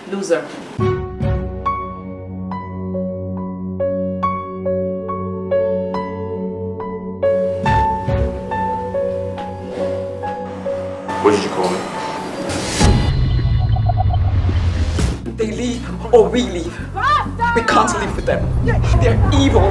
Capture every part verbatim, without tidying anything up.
Loser. What did you call me? They leave or we leave. We can't live with them. They're evil.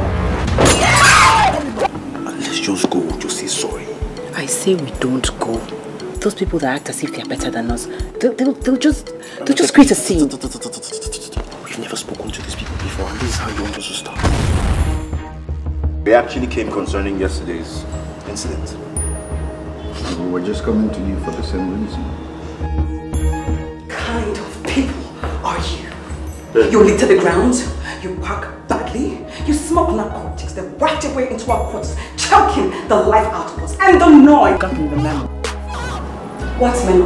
Let's just go. Just say sorry. I say we don't go. Those people that act as if they're better than us, they'll, they'll, they'll just they'll just create a scene. We've never spoken to these people before, and this is how you want us to start. We actually came concerning yesterday's incident. We were just coming to you for the same reason. Kind of people are you? You litter the ground, you park badly, you smoke narcotics, then whacked your way into our quarters, choking the life out of us, and don't know I got in the memo. What memo?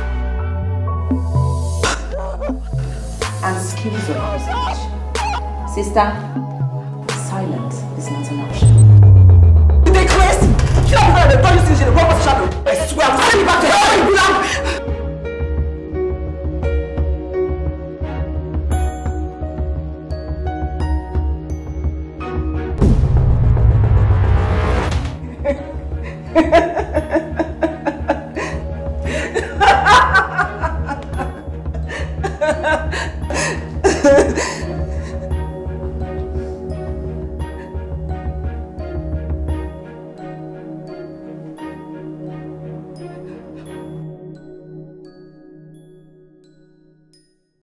Excuse your usage. Sister, silence is not an option. They crazy! Kill up her, don't you see the robot's shadow? I swear, I'll send you back to hell, you blood!